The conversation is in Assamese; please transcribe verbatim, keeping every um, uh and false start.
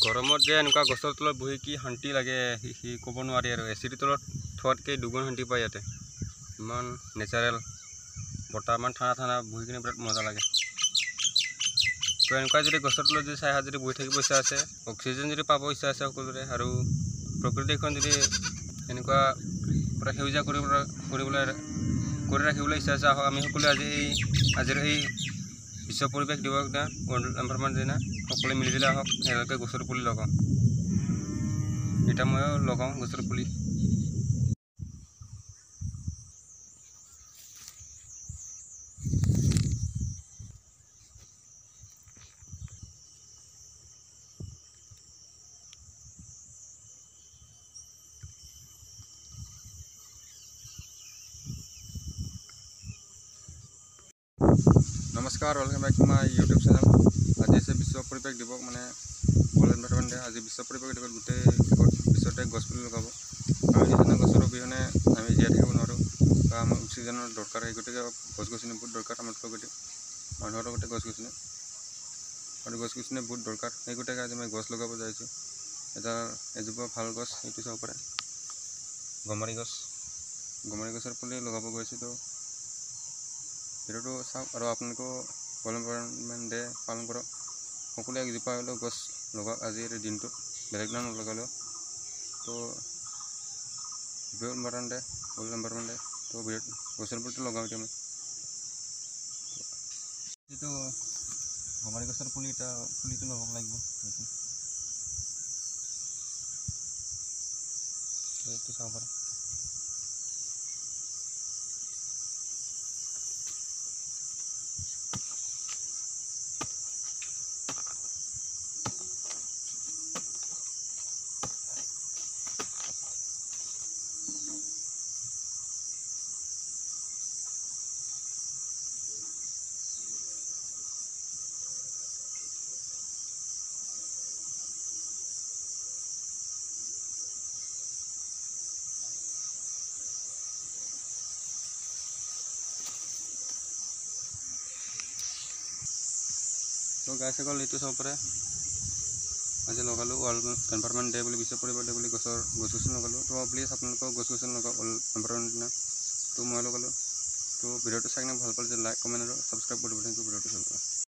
গৰমত যে এনেকুৱা গছৰ তলত বহি কি শান্তি লাগে সি ক'ব নোৱাৰি আৰু এচিৰ তলত থোৱাতকৈ দুগুণ শান্তি পায় ইয়াতে ইমান নেচাৰেল বতাহ ইমান ঠাণ্ডা ঠাণ্ডা বহি কিনে বিৰাট মজা লাগে তো এনেকুৱা যদি গছৰ তলত যদি চাই যদি বহি থাকিব ইচ্ছা আছে অক্সিজেন যদি পাব ইচ্ছা আছে সকলোৰে আৰু প্ৰকৃতিখন যদি এনেকুৱা পুৰা সেউজীয়া কৰিবলৈ কৰিবলৈ কৰি ৰাখিবলৈ ইচ্ছা আছে আহক আমি সকলোৱে আজি এই আজিৰ এই বিশ্ব পৰিৱেশ দিৱস দিনা ৱৰ্ল্ড এনভাইৰনমেণ্ট দিনা সকলোৱে মিলিজুলি আহক এডালকৈ গছৰ পুলি লগাওঁ এতিয়া ময়ো লগাওঁ গছৰ পুলি नमस्कार welcome back to my YouTube channel आज से विश्व परिवेश दिवस माने वर्ल्ड एनवायरनमेंट डे आज विश्व परिवेश दिवस गोटे विश्वते गछपुली लगाब आम जितना गछर अबिहने आम जीया थकिब नोरो आम अक्सिजेनर दरकार है गति गछ गछनि बहुत दरकार आम गति मानुहर गते गछ गछनि और गछ गछनि बहुत दरकार ये गति आज मैं गछ लगाब जाइछो एटा एजुपा ভাল गछ एटु चाब पारे गमारी गछ गमारी गछर पुली लगाब गइछि तो ভিডিওটো চাওক আৰু আপোনালোকে ৱৰ্ল্ড এনভাইৰনমেণ্ট ডে পালন কৰক সকলোৱে একজোপা হ'লেও গছ লগাওক আজিৰ দিনটোত বেলেগ নাম লগালেও তো world environment day world environment day তো ভিডিঅ'ত গছৰ পুলিটো লগাওঁ এতিয়া মই এইটো গমাৰি গছৰ পুলি এটা পুলিটো লগাব লাগিব এইটো চাব পাৰে तो गाय सकल ये सब पर आज लगालो वर्ल्ड एनवायरनमेंट डे विश्व परिवेश डे गसर गछ गछनि लगालो तो प्लिज अपने गछ गछनि लगा वर्ल्ड एनवायरनमेंट दिन तो मैं लगालो तो भिडिओ चाई भल पाले लाइक कमेन्ट और सब्सक्राइब कर भिडिओ चल